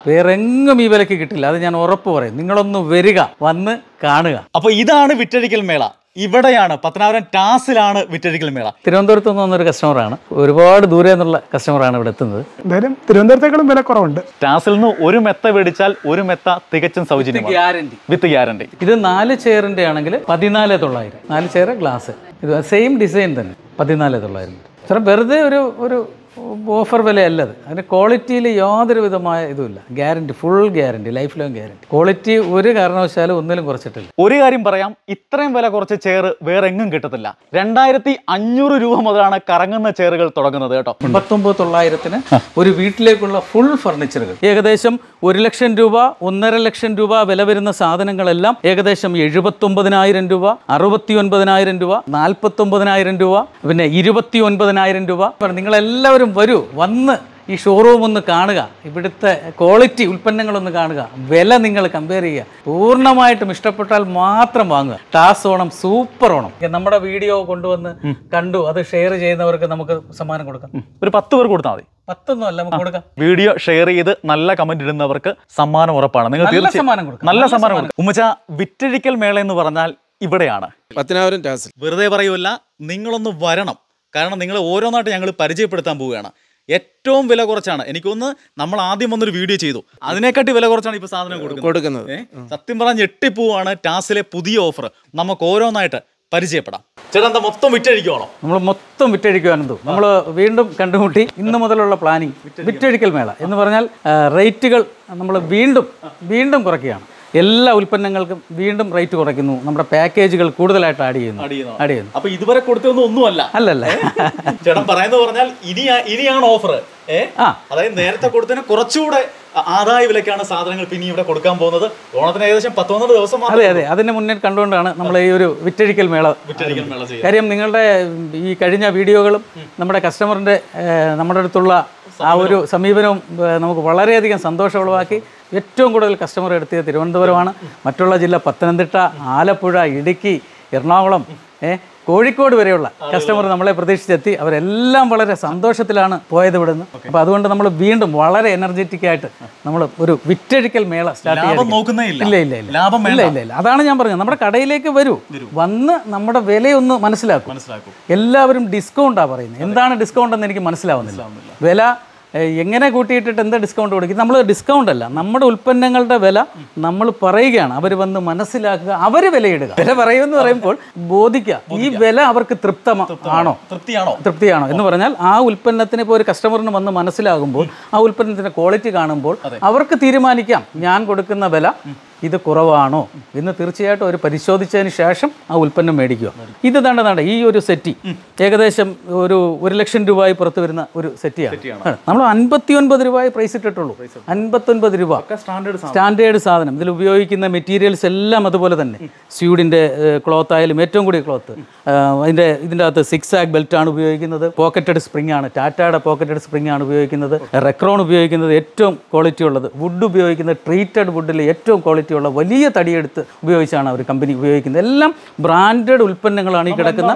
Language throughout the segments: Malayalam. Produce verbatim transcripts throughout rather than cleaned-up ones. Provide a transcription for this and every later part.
വേറെ എങ്ങും ഈ വിലയ്ക്ക് കിട്ടില്ല. അത് ഞാൻ ഉറപ്പ് പറയും. നിങ്ങളൊന്ന് വരിക, വന്ന് കാണുക. അപ്പോൾ ഇതാണ് വിറ്റഴിക്കൽ മേള. ഇവിടെയാണ് പത്തനാപുരം ടാസിലാണ് വിറ്റഴിക്കൽ മേള. തിരുവനന്തപുരത്ത് നിന്ന് വന്നൊരു കസ്റ്റമറാണ്, ഒരുപാട് ദൂരെ നിന്നുള്ള കസ്റ്റമറാണ് ഇവിടെ എത്തുന്നത്. എന്തായാലും തിരുവനന്തപുരത്തേക്കാളും വില കുറവുണ്ട്. ടാസിൽ നിന്ന് ഒരു മെത്ത മേടിച്ചാൽ ഒരു മെത്ത തികച്ചും സൗജന്യം, ഗ്യാരണ്ടി, വിത്ത് ഗ്യാരണ്ടി. ഇത് നാല് ചെയറിന്റെ ആണെങ്കിൽ പതിനാല് തൊള്ളായിരം. നാല് ചെയർ ഗ്ലാസ്, ഇത് സെയിം ഡിസൈൻ തന്നെ, പതിനാല് തൊള്ളായിരം. സാർ വെറുതെ ഒരു ഒരു ഓഫർ വിലയല്ല അത്. അതിന് ക്വാളിറ്റിയിൽ യാതൊരു വിധമായ ഇതുമില്ല. Guarantee, full guarantee, life long guarantee. Quality ഒരു കാരണവശാലും ഒന്നിലും കുറച്ചിട്ടില്ല. ഒരു കാര്യം പറയാം, ഇത്രയും വില കുറച്ച് ചെയർ വേറെ എങ്ങും കിട്ടത്തില്ല. രണ്ടായിരത്തി അഞ്ഞൂറ് രൂപ മുതലാണ് കറങ്ങുന്ന ചെയറുകൾ തുടങ്ങുന്നത് കേട്ടോ. എൺപത്തൊമ്പത് തൊള്ളായിരത്തിന് ഒരു വീട്ടിലേക്കുള്ള ഫുൾ ഫർണിച്ചറുകൾ ഏകദേശം ഒരു ലക്ഷം രൂപ, ഒന്നര ലക്ഷം രൂപ വില വരുന്ന സാധനങ്ങളെല്ലാം ഏകദേശം എഴുപത്തൊമ്പതിനായിരം രൂപ, അറുപത്തി ഒൻപതിനായിരം രൂപ, നാൽപ്പത്തി ഒമ്പതിനായിരം രൂപ, പിന്നെ ഇരുപത്തി ഒൻപതിനായിരം രൂപ. നിങ്ങളെല്ലാവരും വരൂ, വന്ന് ഈ ഷോറൂം ഒന്ന് കാണുക, ഇവിടുത്തെ ക്വാളിറ്റി ഉൽപ്പന്നങ്ങളൊന്ന് കാണുക, വില നിങ്ങൾ കമ്പയർ ചെയ്യുക. പൂർണ്ണമായിട്ടും ഇഷ്ടപ്പെട്ടാൽ മാത്രം വാങ്ങുക. Taz Onam, super Onam. നമ്മുടെ വീഡിയോ കൊണ്ടുവന്ന് കണ്ടു അത് ഷെയർ ചെയ്യുന്നവർക്ക് നമുക്ക് സമ്മാനം കൊടുക്കാം. ഒരു പത്ത് പേർ കൊടുത്താൽ മതി. പത്തൊന്നും അല്ല, നമുക്ക് കൊടുക്കാം. വീഡിയോ ഷെയർ ചെയ്ത് നല്ല കമന്റ് ഇടുന്നവർക്ക് സമ്മാനം ഉറപ്പാണ്. നിങ്ങൾ തീർച്ചയായും സമ്മാനം കൊടുക്കാം, നല്ല സമ്മാനം കൊടുക്കും. ഉമ്മച്ച, വിറ്റഴിക്കൽ മേള എന്ന് പറഞ്ഞാൽ ഇവിടെയാണ്, പത്തനാപുരം ടാസിൽ. വെറുതെ പറയുമല്ല, നിങ്ങളൊന്ന് വരണം. കാരണം നിങ്ങൾ ഓരോന്നായിട്ട് ഞങ്ങൾ പരിചയപ്പെടുത്താൻ പോവുകയാണ്. ഏറ്റവും വില കുറച്ചാണ്. എനിക്കൊന്ന് നമ്മൾ ആദ്യം വന്നൊരു വീഡിയോ ചെയ്തു, അതിനെക്കാട്ടി വില കുറച്ചാണ് ഇപ്പോൾ സാധനം കൊടുക്കുന്നത്. സത്യം പറഞ്ഞാൽ ഞെട്ടിപ്പോവാണ് ടാസിലെ പുതിയ ഓഫർ. നമുക്ക് ഓരോന്നായിട്ട് പരിചയപ്പെടാം. ചേട്ടാ, എന്താ മൊത്തം വിറ്റഴിക്കുവാണോ? നമ്മൾ മൊത്തം വിറ്റഴിക്കുവാനെന്തോ. നമ്മൾ വീണ്ടും കണ്ടുമുട്ടി. ഇന്ന് മുതലുള്ള പ്ലാനിങ് വിറ്റഴിക്കൽ മേള എന്ന് പറഞ്ഞാൽ റേറ്റുകൾ നമ്മൾ വീണ്ടും വീണ്ടും കുറയ്ക്കുകയാണ്. എല്ലാ ഉൽപ്പന്നങ്ങൾക്കും വീണ്ടും റേറ്റ് കുറയ്ക്കുന്നു. നമ്മുടെ പാക്കേജുകൾ കൂടുതലായിട്ട് ആഡ് ചെയ്യുന്നു ആഡ് ചെയ്യുന്നു അപ്പൊ ഇതുവരെ കൊടുത്തൊന്നും ഒന്നുമല്ല അല്ലല്ല. ചേട്ടൻ പറയുന്നത് പറഞ്ഞാൽ ഇനി ഇനിയാണ് ഓഫർ. അതായത് നേരത്തെ കൊടുത്തതിന് കുറച്ചുകൂടെ ആദായ വിലക്കാണ് സാധനങ്ങൾ പിന്നെ ഇവിടെ കൊടുക്കാൻ പോകുന്നത്. ഓണത്തിന് ഏകദേശം പത്തൊമ്പത് ദിവസം. അതെ അതെ, അതിന് മുന്നേ കണ്ടുകൊണ്ടാണ് നമ്മൾ ഈ ഒരു വിറ്റഴിക്കൽ മേള വിറ്റഴിക്കൽ മേള. കാര്യം നിങ്ങളുടെ ഈ കഴിഞ്ഞ വീഡിയോകളും നമ്മുടെ കസ്റ്റമറിന്റെ നമ്മുടെ അടുത്തുള്ള ആ ഒരു സമീപനവും നമുക്ക് വളരെയധികം സന്തോഷം ഉളവാക്കി. ഏറ്റവും കൂടുതൽ കസ്റ്റമർ എടുത്തിയത് തിരുവനന്തപുരമാണ്. മറ്റുള്ള ജില്ല പത്തനംതിട്ട, ആലപ്പുഴ, ഇടുക്കി, എറണാകുളം, കോഴിക്കോട് വരെയുള്ള കസ്റ്റമർ നമ്മളെ പ്രതീക്ഷിച്ചെത്തി. അവരെല്ലാം വളരെ സന്തോഷത്തിലാണ് പോയത് ഇവിടുന്ന്. അപ്പോൾ അതുകൊണ്ട് നമ്മൾ വീണ്ടും വളരെ എനർജറ്റിക് ആയിട്ട് നമ്മൾ ഒരു വിറ്റഴിക്കൽ മേള സ്റ്റാർട്ട് ചെയ്യാൻ. ഇല്ല ഇല്ല ഇല്ല ഇല്ല ഇല്ല ഇല്ല അതാണ് ഞാൻ പറഞ്ഞത്. നമ്മുടെ കടയിലേക്ക് വരൂ, വന്ന് നമ്മുടെ വിലയൊന്ന് മനസ്സിലാക്കും. എല്ലാവരും ഡിസ്കൗണ്ടാണ് പറയുന്നത്. എന്താണ് ഡിസ്കൗണ്ട് എന്ന് എനിക്ക് മനസ്സിലാവുന്നില്ല. വില എങ്ങനെ കൂട്ടിയിട്ടിട്ട് എന്താ ഡിസ്കൗണ്ട് കൊടുക്കും? നമ്മൾ ഡിസ്കൗണ്ട് അല്ല, നമ്മുടെ ഉൽപ്പന്നങ്ങളുടെ വില നമ്മൾ പറയുകയാണ്. അവർ വന്ന് മനസ്സിലാക്കുക, അവർ വിലയിടുക. വില പറയുമെന്ന് പറയുമ്പോൾ ബോധിക്കുക, ഈ വില അവർക്ക് തൃപ്തമാണോ തൃപ്തിയാണോ തൃപ്തിയാണോ എന്ന് പറഞ്ഞാൽ ആ ഉൽപ്പന്നത്തിന് ഇപ്പോൾ ഒരു കസ്റ്റമറിന് വന്ന് മനസ്സിലാകുമ്പോൾ, ആ ഉൽപ്പന്നത്തിൻ്റെ ക്വാളിറ്റി കാണുമ്പോൾ അവർക്ക് തീരുമാനിക്കാം ഞാൻ കൊടുക്കുന്ന വില ഇത് കുറവാണോ എന്ന്. തീർച്ചയായിട്ടും അവർ പരിശോധിച്ചതിന് ശേഷം ആ ഉൽപ്പന്നം മേടിക്കുക. ഇത് തണ്ടതാണ് ഈ ഒരു സെറ്റി ഏകദേശം ഒരു ഒരു ലക്ഷം രൂപയായി പുറത്ത് വരുന്ന ഒരു സെറ്റിയാണ്. നമ്മൾ അൻപത്തി ഒൻപത് രൂപയെ പ്രൈസ് ഇട്ടിട്ടുള്ളൂ. അൻപത്തൊൻപത് രൂപ സ്റ്റാൻഡേർഡ് സാധനം. ഇതിൽ ഉപയോഗിക്കുന്ന മെറ്റീരിയൽസ് എല്ലാം അതുപോലെ തന്നെ. സ്യൂഡിൻ്റെ ക്ലോത്ത് ആയാലും ഏറ്റവും കൂടിയ ക്ലോത്ത്. അതിൻ്റെ ഇതിൻ്റെ അകത്ത് സിക്സ് ആഗ് ബെൽറ്റാണ് ഉപയോഗിക്കുന്നത്. പോക്കറ്റഡ് സ്പ്രിംഗ് ആണ്, ടാറ്റയുടെ പോക്കറ്റഡ് സ്പ്രിംഗ് ആണ് ഉപയോഗിക്കുന്നത്. റെക്രോൺ ഉപയോഗിക്കുന്നത് ഏറ്റവും ക്വാളിറ്റി ഉള്ളത്. വുഡ് ഉപയോഗിക്കുന്നത് ട്രീറ്റഡ് വുഡിൽ ഏറ്റവും ക്വാളിറ്റി ഉള്ള വലിയ തടിയെടുത്ത് ഉപയോഗിച്ചാണ് അവർ കമ്പനി ഉപയോഗിക്കുന്നത്. എല്ലാം ബ്രാൻഡഡ് ഉൽപ്പന്നങ്ങളാണ് ഈ കിടക്കുന്ന.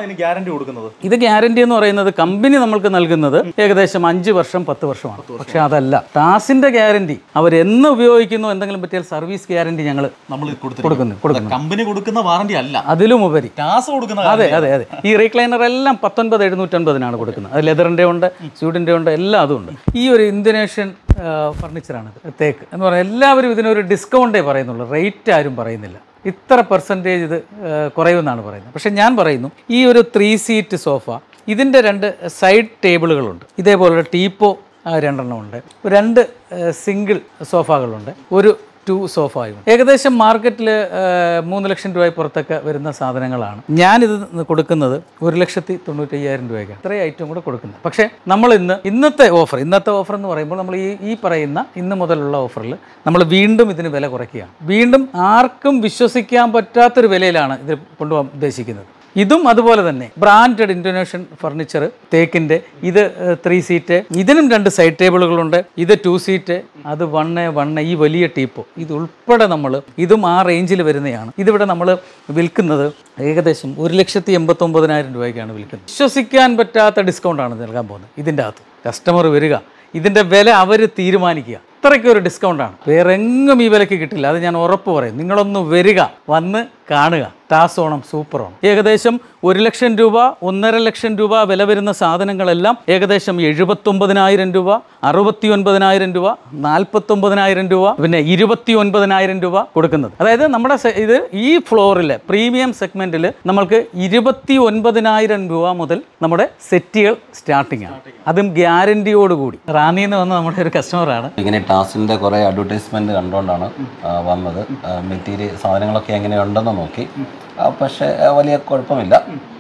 ഇത് ഗ്യാരണ്ടി എന്ന് പറയുന്നത് കമ്പനി നമ്മൾക്ക് നൽകുന്നത് ഏകദേശം അഞ്ച് വർഷം പത്ത് വർഷമാണ്. പക്ഷെ അതല്ല, ടാസിന്റെ ഗ്യാരണ്ടി അവർ എന്ന് ഉപയോഗിക്കുന്നു, എന്തെങ്കിലും പറ്റിയാൽ സർവീസ് ഗ്യാരണ്ടി ഞങ്ങൾ കൊടുക്കുന്നു. കമ്പനി കൊടുക്കുന്ന വാറണ്ടി അല്ല, അതിലും ഉപരി ടാസ് കൊടുക്കുന്ന. അതെ അതെ അതെ. ഈ റീക്ലൈനർ എല്ലാം പത്തൊൻപത് എഴുന്നൂറ്റൻപതിനാണ് കൊടുക്കുന്നത്. അത് ലെതറിൻ്റെ ഉണ്ട്, സ്യൂഡിൻ്റെ ഉണ്ട്, എല്ലാം അതും ഉണ്ട്. ഈ ഒരു ഇന്തോനേഷ്യൻ ഫർണിച്ചറാണ് തേക്ക് എന്ന് പറഞ്ഞാൽ എല്ലാവരും ഇതിനൊരു ഡിസ്കൗണ്ടേ പറയുന്നുള്ളൂ. റേറ്റ് ആരും പറയുന്നില്ല. ഇത്ര പെർസെൻറ്റേജ് ഇത് കുറയുമെന്നാണ് പറയുന്നത്. പക്ഷേ ഞാൻ പറയുന്നു, ഈ ഒരു ത്രീ സീറ്റ് സോഫ, ഇതിൻ്റെ രണ്ട് സൈഡ് ടേബിളുകളുണ്ട്. ഇതേപോലെ ടീപ്പോ രണ്ടെണ്ണം ഉണ്ട്. രണ്ട് സിംഗിൾ സോഫകളുണ്ട്. ഒരു ടു സോഫായും ഏകദേശം മാർക്കറ്റിൽ മൂന്ന് ലക്ഷം രൂപ പുറത്തൊക്കെ വരുന്ന സാധനങ്ങളാണ്. ഞാനിത് കൊടുക്കുന്നത് ഒരു ലക്ഷത്തി തൊണ്ണൂറ്റി അയ്യായിരം രൂപയ്ക്കാണ്. ഇത്രയും ഐറ്റം കൂടെ കൊടുക്കുന്നത്. പക്ഷേ നമ്മൾ ഇന്ന് ഇന്നത്തെ ഓഫർ ഇന്നത്തെ ഓഫർ എന്ന് പറയുമ്പോൾ നമ്മൾ ഈ ഈ പറയുന്ന ഇന്ന് മുതലുള്ള ഓഫറിൽ നമ്മൾ വീണ്ടും ഇതിന് വില കുറയ്ക്കുകയാണ്. വീണ്ടും ആർക്കും വിശ്വസിക്കാൻ പറ്റാത്തൊരു വിലയിലാണ് ഇത് കൊണ്ടുപോകാൻ ഉദ്ദേശിക്കുന്നത്. ഇതും അതുപോലെ തന്നെ ബ്രാൻഡഡ് ഇന്തോനേഷ്യൻ ഫർണിച്ചർ തേക്കിൻ്റെ. ഇത് ത്രീ സീറ്റ്, ഇതിനും രണ്ട് സൈഡ് ടേബിളുകളുണ്ട്. ഇത് ടു സീറ്റ്, അത് വണ്ണ് വണ്ണ് ഈ വലിയ ടീപ്പോ ഇത് ഉൾപ്പെടെ നമ്മൾ ഇതും ആ റേഞ്ചിൽ വരുന്നതാണ്. ഇതിവിടെ നമ്മൾ വിൽക്കുന്നത് ഏകദേശം ഒരു ലക്ഷത്തി എൺപത്തി ഒമ്പതിനായിരം രൂപയ്ക്കാണ് വിൽക്കുന്നത്. വിശ്വസിക്കാൻ പറ്റാത്ത ഡിസ്കൗണ്ടാണ് നൽകാൻ പോകുന്നത്. ഇതിൻ്റെ അകത്ത് കസ്റ്റമർ വരിക, ഇതിൻ്റെ വില അവർ തീരുമാനിക്കുക. അത്രയ്ക്കൊരു ഡിസ്കൗണ്ടാണ്. വേറെ എങ്ങും ഈ വിലയ്ക്ക് കിട്ടില്ല, അത് ഞാൻ ഉറപ്പ് പറയും. നിങ്ങളൊന്ന് വരിക, വന്ന് കാണുക. Taz Onam super Onam. ഏകദേശം ഒരു ലക്ഷം രൂപ ഒന്നര ലക്ഷം രൂപ വില വരുന്ന സാധനങ്ങളെല്ലാം ഏകദേശം എഴുപത്തൊമ്പതിനായിരം രൂപ, അറുപത്തി ഒൻപതിനായിരം രൂപ, നാൽപ്പത്തൊമ്പതിനായിരം രൂപ, പിന്നെ ഇരുപത്തി ഒൻപതിനായിരം രൂപ കൊടുക്കുന്നത്. അതായത് നമ്മുടെ ഇത് ഈ ഫ്ലോറിലെ പ്രീമിയം സെഗ്മെന്റിൽ നമ്മൾക്ക് ഇരുപത്തി ഒൻപതിനായിരം രൂപ മുതൽ നമ്മുടെ സെറ്റുകൾ സ്റ്റാർട്ടിംഗ് ആണ്, അതും ഗ്യാരണ്ടിയോടുകൂടി. റാന്നിയിൽ നിന്ന് വന്ന നമ്മുടെ ഒരു കസ്റ്റമറാണ്. ഇങ്ങനെ ടാസിൻ്റെ കുറേ അഡ്വർടൈസ്മെൻറ്റ് കണ്ടുകൊണ്ടാണ് വന്നത്. മെറ്റീരിയൽ സാധനങ്ങളൊക്കെ എങ്ങനെയുണ്ടെന്ന് നോക്കി, പക്ഷേ വലിയ കുഴപ്പമില്ല.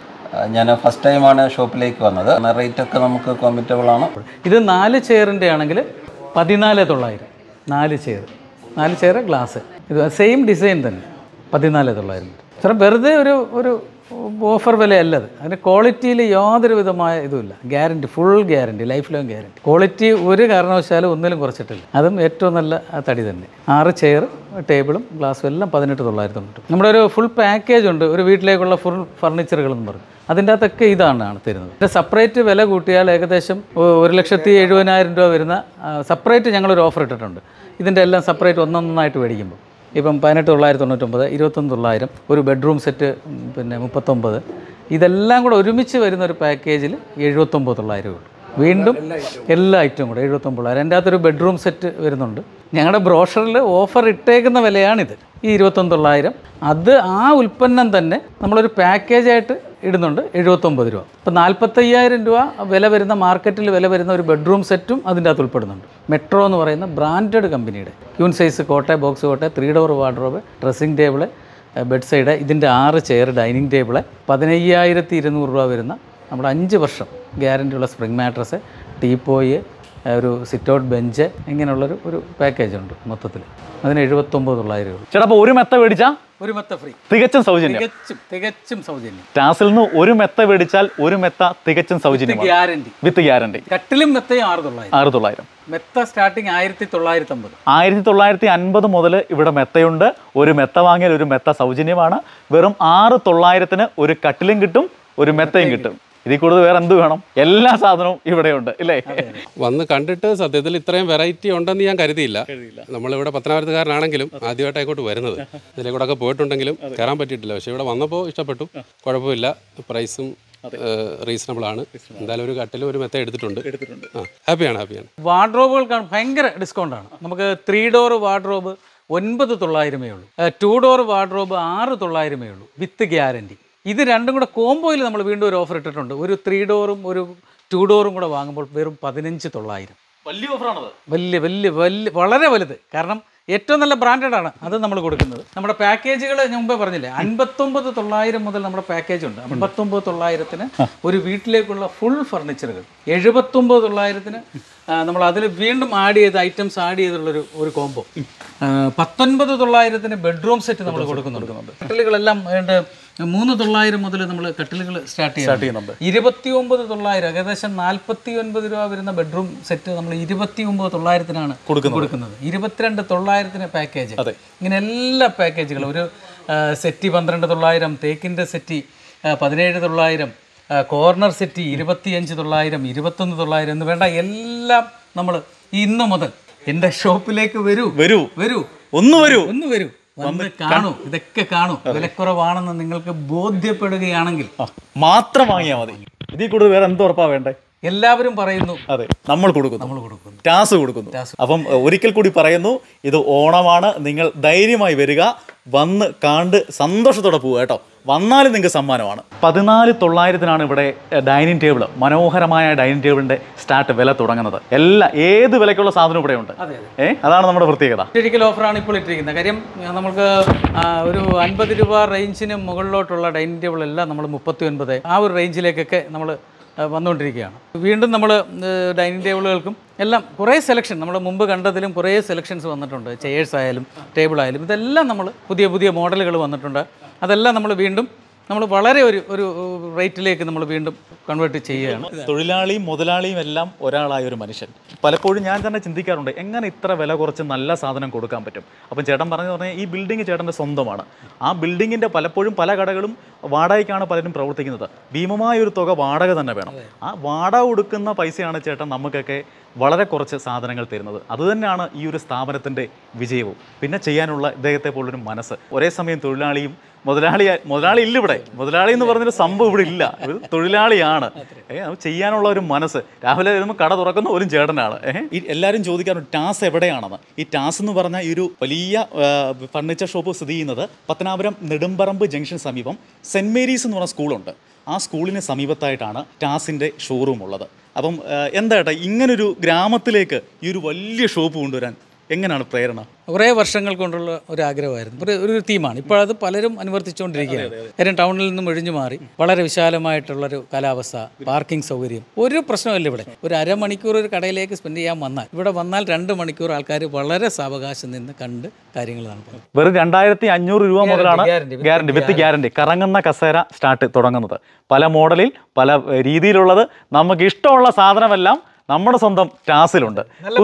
ഞാൻ ഫസ്റ്റ് ടൈമാണ് ഷോപ്പിലേക്ക് വന്നത്. റേറ്റൊക്കെ നമുക്ക് കോമ്പറ്റബിൾ ആണ്. ഇത് നാല് ചെയറിൻ്റെ ആണെങ്കിൽ പതിനാല് തൊള്ളായിരം. നാല് ചെയർ നാല് ചെയർ ഗ്ലാസ്, ഇത് സെയിം ഡിസൈൻ തന്നെ, പതിനാല് തൊള്ളായിരം. സാർ വെറുതെ ഒരു ഒരു ഓഫർ വിലയല്ല അത്. അതിൻ്റെ ക്വാളിറ്റിയിൽ യാതൊരു വിധമായ ഇതുമില്ല. Guarantee, full guarantee, life long guarantee. Quality ഒരു കാരണവശാലും ഒന്നിലും കുറച്ചിട്ടില്ല. അതും ഏറ്റവും നല്ല തടി തന്നെ. ആറ് ചെയർ, ടേബിളും ഗ്ലാസും എല്ലാം പതിനെട്ട് തൊള്ളായിരത്തി തൊണ്ണൂറ്. നമ്മുടെ ഒരു ഫുൾ പാക്കേജ് ഉണ്ട്, ഒരു വീട്ടിലേക്കുള്ള ഫുൾ ഫർണിച്ചറുകൾ എന്ന് പറഞ്ഞു. അതിൻ്റെ അകത്തൊക്കെ ഇതാണ് ആണ് തരുന്നത്. ഇതിൻ്റെ സെപ്പറേറ്റ് വില കൂട്ടിയാൽ ഏകദേശം ഒരു ലക്ഷത്തി എഴുപതിനായിരം രൂപ വരുന്ന സെപ്പറേറ്റ് ഞങ്ങളൊരു ഓഫർ ഇട്ടിട്ടുണ്ട്. ഇതിൻ്റെ എല്ലാം സെപ്പറേറ്റ് ഒന്നൊന്നായിട്ട് മേടിക്കുമ്പോൾ ഇപ്പം പതിനെട്ട് തൊള്ളായിരത്തി തൊണ്ണൂറ്റൊമ്പത്, ഇരുപത്തൊന്ന് തൊള്ളായിരം, ഒരു ബെഡ്റൂം സെറ്റ് പിന്നെ മുപ്പത്തൊമ്പത്, ഇതെല്ലാം കൂടെ ഒരുമിച്ച് വരുന്ന ഒരു പാക്കേജിൽ എഴുപത്തൊമ്പത് തൊള്ളായിരം ഉള്ളൂ. വീണ്ടും എല്ലാ ഐറ്റവും കൂടെ എഴുപത്തൊമ്പതിനായിരം. എൻ്റെ അകത്തൊരു ബെഡ്റൂം സെറ്റ് വരുന്നുണ്ട്. ഞങ്ങളുടെ ബ്രോഷറിൽ ഓഫർ ഇട്ടേക്കുന്ന വിലയാണിത്, ഈ ഇരുപത്തൊന്ന് തൊള്ളായിരം. അത് ആ ഉൽപ്പന്നം തന്നെ നമ്മളൊരു പാക്കേജായിട്ട് ഇടുന്നുണ്ട്, എഴുപത്തൊമ്പത് രൂപ. ഇപ്പോൾ നാൽപ്പത്തയ്യായിരം രൂപ വില വരുന്ന, മാർക്കറ്റിൽ വില വരുന്ന ഒരു ബെഡ്റൂം സെറ്റും അതിൻ്റെ അകത്ത് ഉൾപ്പെടുന്നുണ്ട്. മെട്രോ എന്ന് പറയുന്ന ബ്രാൻഡഡ് കമ്പനിയുടെ queen size cot, box cot, three door wardrobe, dressing table, bed side, ഇതിൻ്റെ ആറ് ചെയർ, ഡൈനിങ് ടേബിള്, പതിനയ്യായിരത്തി ഇരുന്നൂറ് രൂപ വരുന്ന നമ്മുടെ അഞ്ച് വർഷം ഗ്യാരണ്ടിയുള്ള സ്പ്രിംഗ് മാട്രസ്, ടീപ്പോയ്, ഒരു സിറ്റ് ഔട്ട് ബെഞ്ച്, ഇങ്ങനെയുള്ളൊരു ഒരു പാക്കേജ് ഉണ്ട്. മൊത്തത്തിൽ അതിന് എഴുപത്തൊമ്പത് തൊള്ളായിരം രൂപ. ചേട്ടാ, അപ്പോൾ ഒരു മെത്ത മേടിച്ചാൽ ഒരു മെത്ത ഫ്രീ, തികച്ചും സൗജന്യം. തികച്ചും തികച്ചും സൗജന്യം. ടാസിൽ നിന്ന് ഒരു മെത്ത മേടിച്ചാൽ ഒരു മെത്ത തികച്ചും സൗജന്യം, ഗ്യാരണ്ടി, വിത്ത് ഗ്യാരണ്ടി. കട്ടിലും മെത്തയും ആറ് തൊള്ളായിരം ആറ് തൊള്ളായിരം. മെത്ത സ്റ്റാർട്ടിങ് ആയിരത്തി തൊള്ളായിരത്തി അമ്പത് ആയിരത്തി തൊള്ളായിരത്തി അൻപത് മുതൽ ഇവിടെ മെത്തയുണ്ട്. ഒരു മെത്ത വാങ്ങിയാൽ ഒരു മെത്ത സൗജന്യമാണ്. വെറും ആറ് തൊള്ളായിരത്തിന് ഒരു കട്ടിലും കിട്ടും, ഒരു മെത്തയും കിട്ടും. ഇതിൽ കൂടുതൽ വേറെ എന്ത് വേണം? എല്ലാ സാധനവും ഇവിടെയുണ്ട്, ഇല്ലേ? വന്ന് കണ്ടിട്ട് സത്യത്തിൽ ഇത്രയും വെറൈറ്റി ഉണ്ടെന്ന് ഞാൻ കരുതിയില്ല. നമ്മളിവിടെ പത്തനാപുരത്തുകാരനാണെങ്കിലും ആദ്യമായിട്ട് ആയിക്കോട്ട് വരുന്നത്. ഇതിലെ കൂടെ ഒക്കെ പോയിട്ടുണ്ടെങ്കിലും കയറാൻ പറ്റിയിട്ടില്ല. പക്ഷേ ഇവിടെ വന്നപ്പോൾ ഇഷ്ടപ്പെട്ടു, കുഴപ്പമില്ല. പ്രൈസും റീസണബിൾ ആണ്. എന്തായാലും ഒരു കട്ടിലും ഒരു മെത്ത എടുത്തിട്ടുണ്ട്. ആ, ഹാപ്പിയാണ് ഹാപ്പിയാണ്. വാർഡ്രോബുകൾക്കാണ് ഭയങ്കര ഡിസ്കൗണ്ടാണ്. നമുക്ക് ത്രീ ഡോർ വാർഡ്രോബ് ഒൻപത് തൊള്ളായിരമേ ഉള്ളൂ. ടു ഡോർ വാർഡ്രോബ് ആറ് തൊള്ളായിരമേ ഉള്ളൂ, വിത്ത് ഗ്യാരണ്ടി. ഇത് രണ്ടും കൂടെ കോംബോയിൽ നമ്മൾ വീണ്ടും ഒരു ഓഫർ ഇട്ടിട്ടുണ്ട്. ഒരു ത്രീ ഡോറും ഒരു ടു ഡോറും കൂടെ വാങ്ങുമ്പോൾ വെറും പതിനഞ്ച് തൊള്ളായിരം. വലിയ ഓഫറാണത്. വലിയ വലിയ വലിയ വളരെ വലുത്. കാരണം ഏറ്റവും നല്ല ബ്രാൻഡഡാണ് അത് നമ്മൾ കൊടുക്കുന്നത്. നമ്മുടെ പാക്കേജുകൾ ഞാൻ മുമ്പേ പറഞ്ഞില്ലേ, അൻപത്തൊമ്പത് തൊള്ളായിരം മുതൽ നമ്മുടെ പാക്കേജ് ഉണ്ട്. അമ്പത്തൊമ്പത് തൊള്ളായിരത്തിന് ഒരു വീട്ടിലേക്കുള്ള ഫുൾ ഫർണിച്ചറുകൾ, എഴുപത്തൊമ്പത് തൊള്ളായിരത്തിന് നമ്മൾ അതിൽ വീണ്ടും ആഡ് ചെയ്ത ഐറ്റംസ് ആഡ് ചെയ്തുള്ളൊരു ഒരു കോംബോ, പത്തൊൻപത് തൊള്ളായിരത്തിന് ബെഡ്റൂം സെറ്റ് നമ്മൾ കൊടുക്കുന്നുണ്ട്. കട്ടിലുകളെല്ലാം വേണ്ട മൂന്ന് തൊള്ളായിരം മുതൽ നമ്മൾ കട്ടിലുകൾ സ്റ്റാർട്ട് ചെയ്യുന്നുണ്ട്. ഇരുപത്തി ഒമ്പത് തൊള്ളായിരം, ഏകദേശം നാൽപ്പത്തി ഒൻപത് രൂപ വരുന്ന ബെഡ്റൂം സെറ്റ് നമ്മൾ ഇരുപത്തി ഒമ്പത് തൊള്ളായിരത്തിനാണ് കൊടുക്കുന്നത്. ഇരുപത്തിരണ്ട് തൊള്ളായിരത്തിന് പാക്കേജ്. ഇങ്ങനെ എല്ലാ പാക്കേജുകളും, ഒരു സെറ്റി പന്ത്രണ്ട് തൊള്ളായിരം, തേക്കിൻ്റെ സെറ്റി പതിനേഴ് തൊള്ളായിരം, കോർണർ സെറ്റി ഇരുപത്തിയഞ്ച് തൊള്ളായിരം, ഇരുപത്തൊന്ന് തൊള്ളായിരം എന്ന് വേണ്ട എല്ലാം നമ്മൾ ഇന്ന് മുതൽ എൻ്റെ ഷോപ്പിലേക്ക് വരൂ വരൂ വരൂ ഒന്ന് വരൂ ഒന്ന് വരൂ വന്ന് കാണൂ. ഇതൊക്കെ കാണൂ. വിലക്കുറവാണെന്ന് നിങ്ങൾക്ക് ബോധ്യപ്പെടുകയാണെങ്കിൽ മാത്രം വാങ്ങിയാൽ മതി. ഇതിൽ കൂടുതൽ വേറെ എന്ത് ഉറപ്പാ വേണ്ടേ? എല്ലാവരും പറയുന്നു, അതെ, നമ്മൾ കൊടുക്കുന്നു, നമ്മൾ കൊടുക്കുന്നു, ടാസ് കൊടുക്കുന്നു. അപ്പം ഒരിക്കൽ കൂടി പറയുന്നു, ഇത് ഓണമാണ്. നിങ്ങൾ ധൈര്യമായി വരിക, വന്ന് കാണ്ട് സന്തോഷത്തോടെ പോവുക കേട്ടോ. വന്നാലും നിങ്ങൾക്ക് സമ്മാനമാണ്. പതിനാല് തൊള്ളായിരത്തിനാണ് ഇവിടെ ഡൈനിങ് ടേബിൾ, മനോഹരമായ ഡൈനിങ് ടേബിളിന്റെ സ്റ്റാർട്ട് വില തുടങ്ങുന്നത്. എല്ലാ ഏത് വിലക്കുള്ള സാധനം ഇവിടെ ഉണ്ട്. ഏഹ് അതാണ് നമ്മുടെ പ്രത്യേകത. ഒരിക്കൽ ഓഫറാണ് ഇപ്പോൾ ഇട്ടിരിക്കുന്നത്. കാര്യം നമുക്ക് ഒരു അൻപത് രൂപ റേഞ്ചിന് മുകളിലോട്ടുള്ള ഡൈനിങ് ടേബിൾ എല്ലാം നമ്മൾ മുപ്പത്തി ഒൻപത് ആ ഒരു റേഞ്ചിലേക്കൊക്കെ നമ്മൾ വന്നുകൊണ്ടിരിക്കുകയാണ്. വീണ്ടും നമ്മൾ ഡൈനിങ് ടേബിളുകൾക്കും എല്ലാം കുറേ സെലക്ഷൻ, നമ്മൾ മുമ്പ് കണ്ടതിലും കുറേ സെലക്ഷൻസ് വന്നിട്ടുണ്ട്. ചെയേഴ്സ് ആയാലും ടേബിൾ ആയാലും ഇതെല്ലാം നമ്മൾ പുതിയ പുതിയ മോഡലുകൾ വന്നിട്ടുണ്ട്. അതെല്ലാം നമ്മൾ വീണ്ടും നമ്മൾ വളരെ ഒരു ഒരു റേറ്റിലേക്ക് നമ്മൾ വീണ്ടും കൺവേർട്ട് ചെയ്യുകയാണ്. തൊഴിലാളിയും മുതലാളിയും എല്ലാം ഒരാളായ ഒരു മനുഷ്യൻ. പലപ്പോഴും ഞാൻ തന്നെ ചിന്തിക്കാറുണ്ട്, എങ്ങനെ ഇത്ര വില കുറച്ച് നല്ല സാധനം കൊടുക്കാൻ പറ്റും. അപ്പം ചേട്ടൻ പറഞ്ഞു പറഞ്ഞാൽ ഈ ബിൽഡിംഗ് ചേട്ടൻ്റെ സ്വന്തമാണ്. ആ ബിൽഡിങ്ങിൻ്റെ പലപ്പോഴും പല കടകളും വാടകയ്ക്കാണ് പലരും പ്രവർത്തിക്കുന്നത്. ഭീമമായ ഒരു തുക വാടക തന്നെ വേണം. ആ വാടക കൊടുക്കുന്ന പൈസയാണ് ചേട്ടൻ നമുക്കൊക്കെ വളരെ കുറച്ച് സാധനങ്ങൾ തരുന്നത്. അതുതന്നെയാണ് ഈ ഒരു സ്ഥാപനത്തിൻ്റെ വിജയവും. പിന്നെ ചെയ്യാനുള്ള ഇദ്ദേഹത്തെ പോലൊരു മനസ്സ്. ഒരേ സമയം തൊഴിലാളിയും മുതലാളി മുതലാളി ഇല്ല ഇവിടെ. മുതലാളി എന്ന് പറഞ്ഞൊരു സംഭവം ഇവിടെ ഇല്ല. ഒരു തൊഴിലാളിയാണ്. ഏഹ് അത് ചെയ്യാനുള്ള ഒരു മനസ്സ്. രാവിലെ വരുമ്പോൾ കട തുറക്കുന്ന ഒരു ചേട്ടനാണ്. ഏഹ് ഈ എല്ലാവരും ചോദിക്കാറുണ്ട് ടാസ് എവിടെയാണെന്ന്. ഈ ടാസ് എന്ന് പറഞ്ഞ ഈ ഒരു വലിയ ഫർണിച്ചർ ഷോപ്പ് സ്ഥിതി ചെയ്യുന്നത് പത്തനാപുരം നെടുമ്പറമ്പ് ജംഗ്ഷൻ സമീപം സെൻറ്റ് മേരീസ് എന്ന് പറഞ്ഞ സ്കൂളുണ്ട്. ആ സ്കൂളിന് സമീപത്തായിട്ടാണ് ടാസിൻ്റെ ഷോറൂം ഉള്ളത്. അപ്പം എന്താ ഏട്ടാ ഇങ്ങനൊരു ഗ്രാമത്തിലേക്ക് ഈ ഒരു വലിയ ഷോപ്പ് കൊണ്ടുവരാൻ എങ്ങനെയാണ് പ്രേരണ? കുറേ വർഷങ്ങൾ കൊണ്ടുള്ള ഒരു ആഗ്രഹമായിരുന്നു. ഒരു ഒരു തീമാണ്. ഇപ്പോഴത് പലരും അനുവർത്തിച്ചുകൊണ്ടിരിക്കുകയാണ്. കാര്യം ടൗണിൽ നിന്നും ഒഴിഞ്ഞു മാറി വളരെ വിശാലമായിട്ടുള്ളൊരു കാലാവസ്ഥ, പാർക്കിംഗ് സൗകര്യം, ഒരു പ്രശ്നമല്ല ഇവിടെ. ഒരു അരമണിക്കൂർ ഒരു കടയിലേക്ക് സ്പെൻഡ് ചെയ്യാൻ വന്നാൽ ഇവിടെ വന്നാൽ രണ്ട് മണിക്കൂർ ആൾക്കാർ വളരെ സാവകാശം നിന്ന് കണ്ട് കാര്യങ്ങൾ നടത്തുന്നത്. വെറും രണ്ടായിരത്തി അഞ്ഞൂറ് രൂപ മുതലാണ് ഗ്യാരണ്ടി വിത്ത് ഗ്യാരണ്ടി കറങ്ങുന്ന കസേര സ്റ്റാർട്ട് തുടങ്ങുന്നത്. പല മോഡലിൽ പല രീതിയിലുള്ളത്. നമുക്ക് ഇഷ്ടമുള്ള സാധനമെല്ലാം നമ്മുടെ സ്വന്തം ടാസിലുണ്ട്.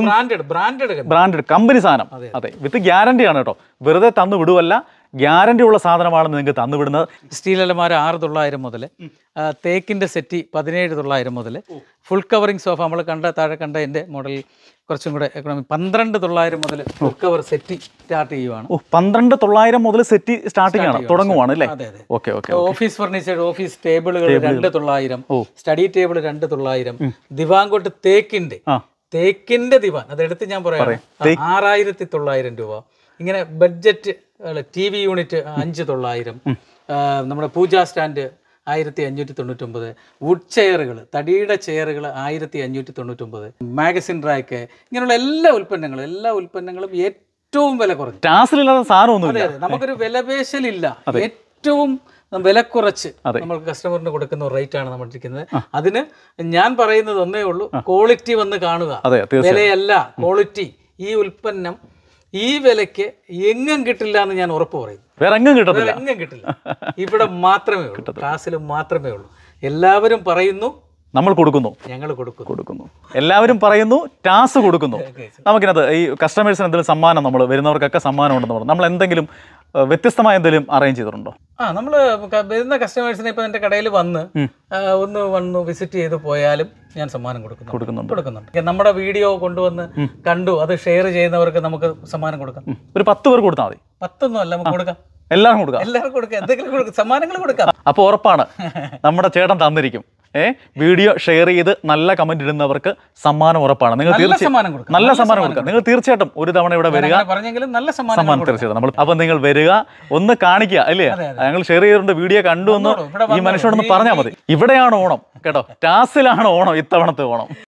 ബ്രാൻഡഡ് കമ്പനി സാധനം. അതെ, വിത്ത് ഗ്യാരണ്ടിയാണ് കേട്ടോ. വെറുതെ തന്നു വിടുവല്ല, ഗ്യാരണ്ടി ഉള്ള സാധനമാണ് നിങ്ങൾക്ക് തന്നുവിടുന്നത്. സ്റ്റീൽ അലമാര ആറ് തൊള്ളായിരം മുതൽ, തേക്കിൻ്റെ സെറ്റി പതിനേഴ് തൊള്ളായിരം മുതൽ, ഫുൾ കവറിങ് സോഫ നമ്മൾ കണ്ട താഴെ കണ്ട എൻ്റെ മോഡൽ കുറച്ചും കൂടെ എക്കണോമി പന്ത്രണ്ട് തൊള്ളായിരം മുതൽ ഫുൾ കവർ സെറ്റി സ്റ്റാർട്ട് ചെയ്യുവാണ്. ഓ പന്ത്രണ്ട് തൊള്ളായിരം മുതൽ സെറ്റി സ്റ്റാർട്ടിംഗ് ആണ്, തുടങ്ങുവാണ് അല്ലേ? Okay okay. Office furniture, office ടേബിളുകൾ രണ്ട് തൊള്ളായിരം, സ്റ്റഡി ടേബിൾ രണ്ട് തൊള്ളായിരം, ദിവാങ്കോട്ട് തേക്കിൻ്റെ തേക്കിൻ്റെ ദിവാൻ അതെടുത്ത് ഞാൻ പറയാം ആറായിരത്തി തൊള്ളായിരം രൂപ. ഇങ്ങനെ ബഡ്ജറ്റ് ടി വി യൂണിറ്റ് അഞ്ച് തൊള്ളായിരം, നമ്മുടെ പൂജാ സ്റ്റാൻഡ് ആയിരത്തി അഞ്ഞൂറ്റി തൊണ്ണൂറ്റൊമ്പത്, വുഡ് ചെയറുകൾ, തടിയുടെ ചെയറുകൾ ആയിരത്തി അഞ്ഞൂറ്റി തൊണ്ണൂറ്റൊമ്പത്, മാഗസിൻ റാക്ക്, ഇങ്ങനെയുള്ള എല്ലാ ഉൽപ്പന്നങ്ങളും എല്ലാ ഉൽപ്പന്നങ്ങളും ഏറ്റവും വില കുറഞ്ഞു. ടാസിലില്ലാത്ത സാധനമൊന്നുമില്ല. നമുക്കൊരു വിലപേശലില്ല. ഏറ്റവും വില കുറച്ച് നമുക്ക് കസ്റ്റമറിന് കൊടുക്കുന്ന റേറ്റ് ആണ് നമ്മൾ ഇരിക്കുന്നത്. അതിന് ഞാൻ പറയുന്നത് ഒന്നേ ഉള്ളൂ, ക്വാളിറ്റി വന്ന് കാണുക. വിലയല്ല, ക്വാളിറ്റി. ഈ ഉൽപ്പന്നം ഈ വിലയ്ക്ക് എങ്ങും കിട്ടില്ല എന്ന് ഞാൻ ഉറപ്പ് പറയും. വേറെ എങ്ങും കിട്ടത്തില്ല, എങ്ങും കിട്ടില്ല. ഇവിടെ മാത്രമേ ഉള്ളൂ, ടാസിലും മാത്രമേ ഉള്ളൂ. എല്ലാവരും പറയുന്നു നമ്മൾ കൊടുക്കുന്നു, ഞങ്ങൾ കൊടുക്കുന്നു കൊടുക്കുന്നു എല്ലാവരും പറയുന്നു, ടാസ് കൊടുക്കുന്നു. നമുക്കിനകത്ത് ഈ കസ്റ്റമേഴ്സിന് എന്തെങ്കിലും സമ്മാനം, നമ്മൾ വരുന്നവർക്കൊക്കെ സമ്മാനം ഉണ്ടെന്ന് പറഞ്ഞു, നമ്മൾ എന്തെങ്കിലും വ്യത്യസ്തമായ എന്തെങ്കിലും അറേഞ്ച് ചെയ്തിട്ടുണ്ടോ? ആ നമ്മൾ വരുന്ന കസ്റ്റമേഴ്സിനെ ഇപ്പം എൻ്റെ കടയിൽ വന്ന് ഒന്ന് വന്ന് വിസിറ്റ് ചെയ്ത് പോയാലും ഞാൻ സമ്മാനം കൊടുക്കുന്നു കൊടുക്കുന്നുണ്ട് കൊടുക്കുന്നുണ്ട് നമ്മുടെ വീഡിയോ കൊണ്ടുവന്ന് കണ്ടു അത് ഷെയർ ചെയ്യുന്നവർക്ക് നമുക്ക് സമ്മാനം കൊടുക്കാം. ഒരു പത്ത് പേർ കൊടുത്താൽ മതി. പത്തൊന്നും അല്ല, നമുക്ക് കൊടുക്കാം, എല്ലാവർക്കും കൊടുക്കാം, എല്ലാവർക്കും കൊടുക്കാം, എന്തെങ്കിലും കൊടുക്കാം, സമ്മാനങ്ങൾ കൊടുക്കാം. അപ്പോൾ ഉറപ്പാണ് നമ്മുടെ ചേട്ടൻ തന്നിരിക്കും. ഏഹ് വീഡിയോ ഷെയർ ചെയ്ത് നല്ല കമന്റ് ഇടുന്നവർക്ക് സമ്മാനം ഉറപ്പാണ്. നിങ്ങൾ തീർച്ചയായും നല്ല സമ്മാനം കൊടുക്കാം. നിങ്ങൾ തീർച്ചയായിട്ടും ഒരു തവണ ഇവിടെ വരിക, പറഞ്ഞെങ്കിലും നല്ല സമ്മാനം തീർച്ചയായിട്ടും നമ്മൾ. അപ്പൊ നിങ്ങൾ വരിക, ഒന്ന് കാണിക്കുക അല്ലേ, ഞങ്ങൾ ഷെയർ ചെയ്തിട്ടുണ്ട്, വീഡിയോ കണ്ടു എന്ന് ഈ മനുഷ്യനോടൊന്ന് പറഞ്ഞാൽ മതി. ഇവിടെയാണ് ഓണം കേട്ടോ, ടാസിലാണ് ഓണം, ഇത്തവണത്തെ ഓണം.